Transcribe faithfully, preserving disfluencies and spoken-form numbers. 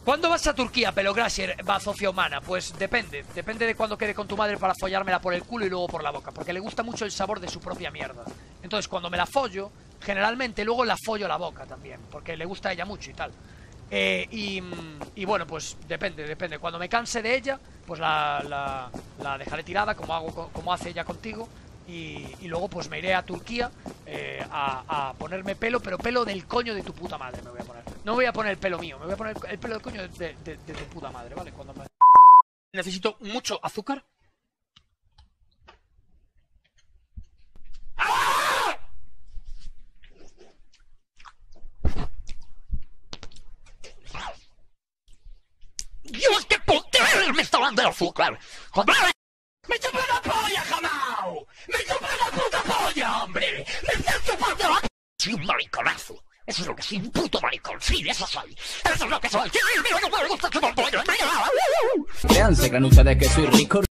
¿Cuándo vas a Turquía, Pelograsher, bazofia humana? Pues depende, depende de cuándo quede con tu madre para follármela por el culo y luego por la boca, porque le gusta mucho el sabor de su propia mierda. Entonces cuando me la follo, generalmente luego la follo a la boca también, porque le gusta a ella mucho y tal. Eh, y, y bueno, pues depende, depende. Cuando me canse de ella, pues la, la, la dejaré tirada como, hago, como hace ella contigo. Y, y luego pues me iré a Turquía eh, a, a ponerme pelo, pero pelo del coño de tu puta madre me voy a poner. No me voy a poner el pelo mío, me voy a poner el pelo del coño de, de, de, de tu puta madre, ¿vale? Cuando me... Necesito mucho azúcar. Dios, qué poder me está dando el azúcar. ¡Joder! ¡Me chupé la polla, jamao! ¡Me chupé la puta polla, hombre! ¡Me estás chupando la p... Soy un mariconazo. Eso es lo que soy, un puto maricón. Sí, eso soy. Eso es lo que soy. ¡Sí, mira, no me gusta chupar polla! Créanse, creen ustedes que soy rico.